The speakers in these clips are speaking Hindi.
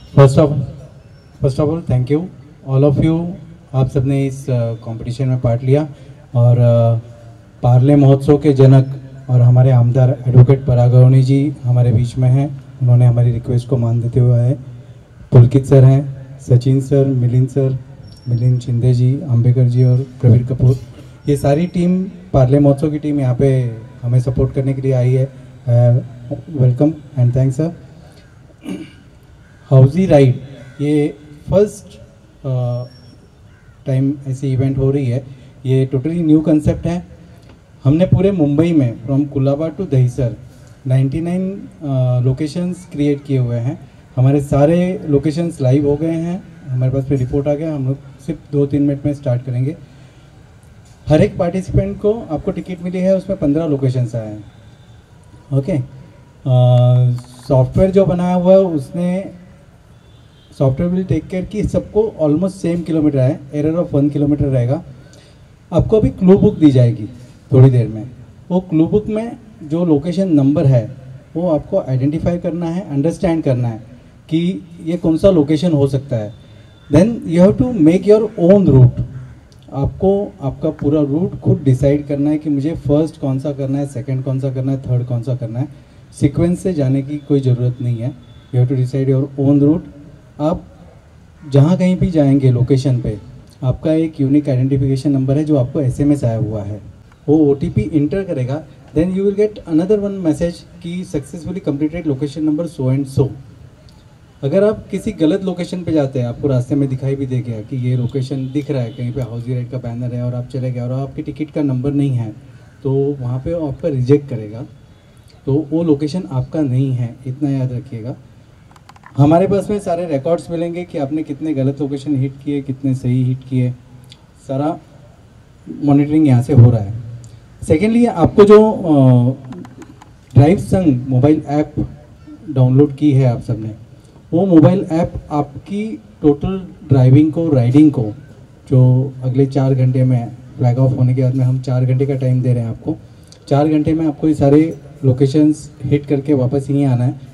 First of all thank you all of you. आप सबने इस कंपटीशन में पार्ट लिया और पार्ले महोत्सव के जनक और हमारे आमदार एडवोकेट परागवनी जी हमारे बीच में हैं। उन्होंने हमारी रिक्वेस्ट को मान देते हुए आए। पुलकित सर हैं, सचिन सर, मिलिंद शिंदे जी, अंबेकर जी और प्रवीर कपूर, ये सारी टीम पार्ले महोत्सव की टीम यहाँ पे हमें सपोर्ट करने के लिए आई है। Welcome and thanks sir. Housie ride ये फर्स्ट टाइम ऐसी इवेंट हो रही है। ये टोटली न्यू कंसेप्ट है। हमने पूरे मुंबई में from Colaba to Dahisar 99 locations create किए हुए हैं। हमारे सारे लोकेशंस लाइव हो गए हैं, हमारे पास पे रिपोर्ट आ गया। हम लोग सिर्फ 2-3 मिनट में स्टार्ट करेंगे। हर एक पार्टिसिपेंट को आपको टिकट मिली है, उसमें 15 लोकेशंस आए हैं। ओके, सॉफ्टवेयर जो बनाया हुआ है उसने सॉफ्टवेयर विल टेक केयर कि सबको ऑलमोस्ट सेम किलोमीटर है, एरर ऑफ 1 किलोमीटर रहेगा। आपको अभी क्लू बुक दी जाएगी थोड़ी देर में। वो क्लू बुक में जो लोकेशन नंबर है वो आपको आइडेंटिफाई करना है, अंडरस्टैंड करना है कि ये कौन सा लोकेशन हो सकता है। Then you have to make your own route. आपको आपका पूरा रूट खुद डिसाइड करना है कि मुझे फर्स्ट कौन सा करना है, सेकंड कौन सा करना है, थर्ड कौन सा करना है। सीक्वेंस से जाने की कोई ज़रूरत नहीं है। You have to decide your own route. आप जहाँ कहीं भी जाएंगे लोकेशन पे, आपका एक यूनिक आइडेंटिफिकेशन नंबर है जो आपको एसएमएस आया हुआ है। वो ओटीपी इंटर करेगा, then you will get another one message कि successfully completed location number so and so. अगर आप किसी गलत लोकेशन पे जाते हैं, आपको रास्ते में दिखाई भी दे गया कि ये लोकेशन दिख रहा है, कहीं पे हाउजी राइड का बैनर है और आप चले गए और आपकी टिकट का नंबर नहीं है, तो वहाँ पे आपका रिजेक्ट करेगा। तो वो लोकेशन आपका नहीं है, इतना याद रखिएगा। हमारे पास में सारे रिकॉर्ड्स मिलेंगे कि आपने कितने गलत लोकेशन हिट किए, कितने सही हिट किए, सारा मॉनिटरिंग यहाँ से हो रहा है। सेकेंडली, आपको जो ड्राइव संग मोबाइल ऐप डाउनलोड की है आप सबने, वो मोबाइल ऐप आपकी टोटल ड्राइविंग को, राइडिंग को, जो अगले 4 घंटे में फ्लैग ऑफ होने के बाद में हम 4 घंटे का टाइम दे रहे हैं आपको। 4 घंटे में आपको ये सारे लोकेशंस हिट करके वापस यहीं आना है।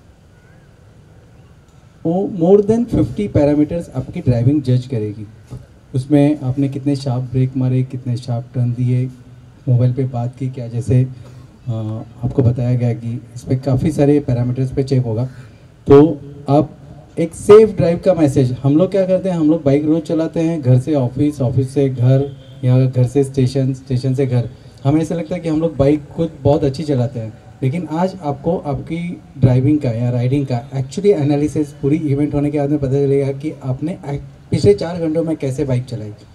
वो मोर देन 50 पैरामीटर्स आपकी ड्राइविंग जज करेगी। उसमें आपने कितने शार्प ब्रेक मारे, कितने शार्प टर्न दिए, मोबाइल पे बात की क्या, जैसे आपको बताया गया कि इस पर काफ़ी सारे पैरामीटर्स पे चेक होगा। तो आप एक सेफ ड्राइव का मैसेज, हम लोग क्या करते हैं, हम लोग बाइक रोज चलाते हैं, घर से ऑफिस, ऑफिस से घर, या घर से स्टेशन, स्टेशन से घर। हमें ऐसा लगता है कि हम लोग बाइक खुद बहुत अच्छी चलाते हैं, लेकिन आज आपको आपकी ड्राइविंग का या राइडिंग का एक्चुअली एनालिसिस पूरी इवेंट होने के बाद में पता चलेगा कि आपने पिछले 4 घंटों में कैसे बाइक चलाई।